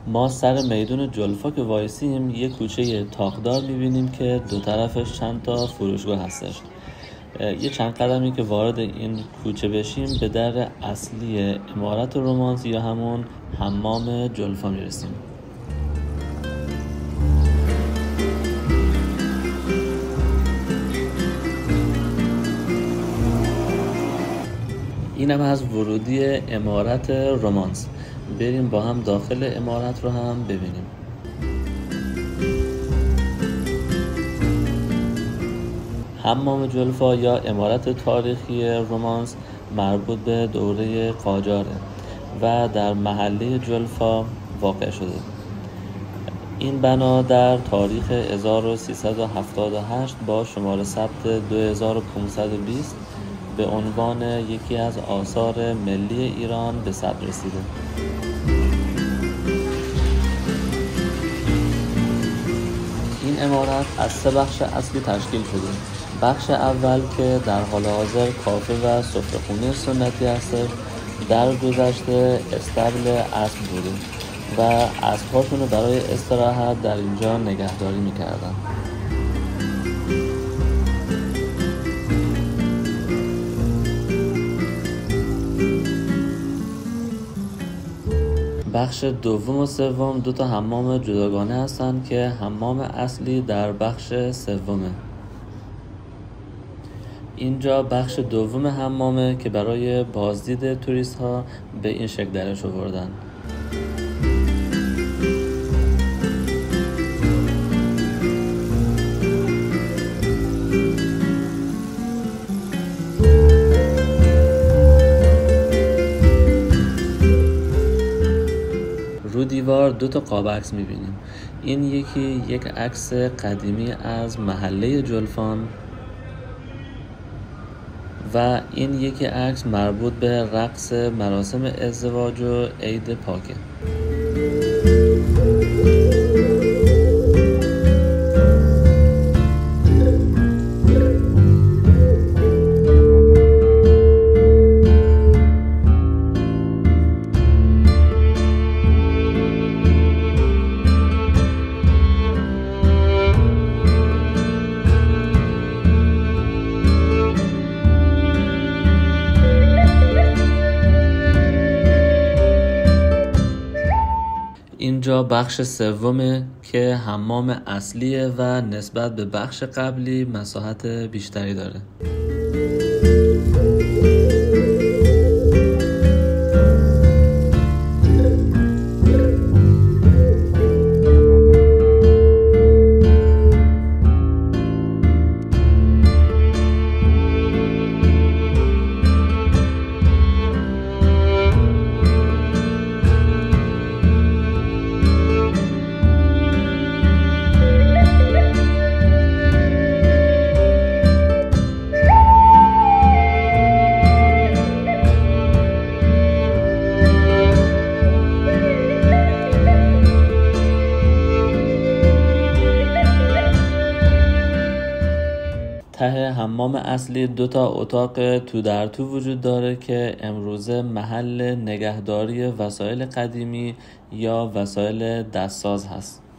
ما سر میدون جلفا که وایسیم یه کوچه تاقدار میبینیم که دو طرفش چند تا فروشگاه هستش. یه چند قدمی که وارد این کوچه بشیم به در اصلی عمارت رومانس یا همون حمام جلفا میرسیم. اینم از ورودی عمارت رومانس. بریم با هم داخل عمارت رو هم ببینیم. حمام جلفا یا عمارت تاریخی رومانس مربوط به دوره قاجاره و در محله جلفا واقع شده. این بنا در تاریخ 1378 با شماره ثبت 2520 به عنوان یکی از آثار ملی ایران به ثبت رسیده. این عمارت از 3 بخش اصلی تشکیل شده. بخش اول که در حال حاضر کافه و سفره‌خونه سنتی هست، در گذشته استبل اسب بوده و اسب‌هاشون رو برای استراحت در اینجا نگهداری می‌کردن. بخش دوم و سوم 2 تا حمام جداگانه هستند که حمام اصلی در بخش سومه. اینجا بخش دوم حمامه که برای بازدید توریست ها به این شکل درش آوردن. رو دیوار 2 تا قاب عکس می‌بینیم. این یکی یک عکس قدیمی از محله جلفان و این یکی عکس مربوط به رقص مراسم ازدواج و عید پاکه. اینجا بخش سومه که حمام اصلیه و نسبت به بخش قبلی مساحت بیشتری داره. ته حمام اصلی 2 تا اتاق تو در تو وجود داره که امروزه محل نگهداری وسایل قدیمی یا وسایل دستساز هست.